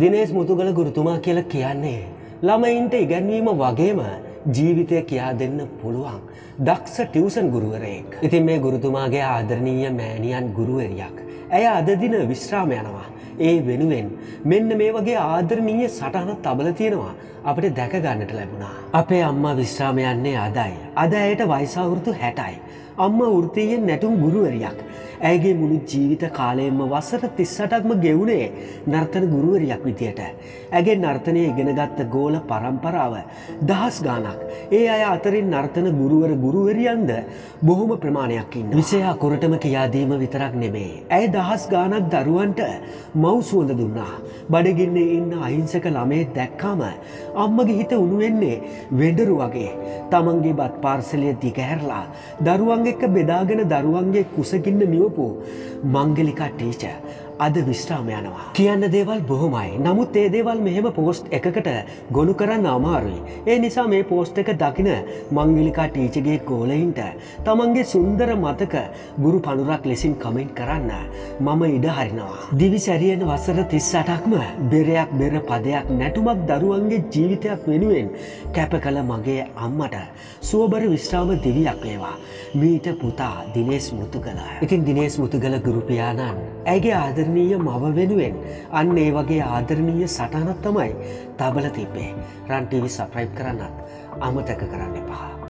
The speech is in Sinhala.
දිනේෂ් මුතුගල ගුරුතුමා කියලා කියන්නේ ළමයින්ට ඉගැන්වීම වගේම ජීවිතය කියා දෙන්න පුළුවන් දක්ෂ ටියුෂන් ගුරුවරයෙක්. ඉතින් මේ ගුරුතුමාගේ ආදරණීය මෑණියන් ගුරුවරියක්. ඇය අද දින විශ්‍රාම යනවා. ඒ වෙනුවෙන් මෙන්න මේ වගේ ආදරණීය සටහනක් තබලා තියෙනවා අපිට දැක ගන්නට ලැබුණා. අපේ අම්මා විශ්‍රාම යන්නේ අදයි. අද ඇයට වයස අවුරුදු 60යි. අම්මා වෘත්තීයෙන් නැටුම් ගුරුවරියක්. ඇයගේ මුළු ජීවිත කාලයෙන්ම වසර 38ක්ම ගෙවුනේ නර්තන ගුරුවරියක් විදියට. ඇගේ නර්තනය ඉගෙනගත්ත ගෝල පරම්පරාව දහස් ගාණක්. ඒ අය අතරින් නර්තන ගුරුවර ගුරුවරියන්ද බොහොම ප්‍රමාණයක් ඉන්නවා. විෂය අකුරටම කියා දීම විතරක් නෙමෙයි. ඇය දහස් ගාණක් දරුවන්ට මව් සුවඳ දුන්නා. බඩගින්නේ ඉන්න අහිංසක ළමයෙක් දැක්කම අම්මගේ හිත උණු වෙන්නේ වෙඬරු වගේ. තමන්ගේ බත් පාර්සලය දිගහැරලා දරුවන් එක්ක බෙදාගෙන දරුවන්ගේ කුසගින්න නිවපු මංගලිකා ටීචර් අද විශ්‍රාම යනවා. කියන්න දේවල් බොහොමයි. නමුත් ඒ දේවල් මෙහෙම පෝස්ට් එකකට ගොනු කරන්න අමාරුයි. ඒ නිසා මේ පෝස්ට් එක දකින මංගලිකා ටීචර්ගේ ගෝලයින්ට තමන්ගේ සුන්දර මතක ගුරු පනුරක් ලෙසින් කමෙන්ට් කරන්න මම ඉඩ හරිනවා. දිවි සැරියන වසර 38ක්ම බෙරයක් බෙර පදයක් නැටුමක් දරුවන්ගේ ජීවිතයක් වෙනුවෙන් කැප කළ මගේ අම්මට සුවබර විශ්‍රාම දිවියක් වේවා. මීට පුතා දිනේෂ් මුතුගල. ඉතින් දිනේෂ් මුතුගල ගුරු පියාණන් ඇගේ ආදරණීය මව වෙනුවෙන් අන්න ඒ වගේ ආදරණීය සටහනක් තමයි තබලා තිබ්බේ. රන් ටීවී සබ්ස්ක්‍රයිබ් කරන්නත් අමතක කරන්න එපා.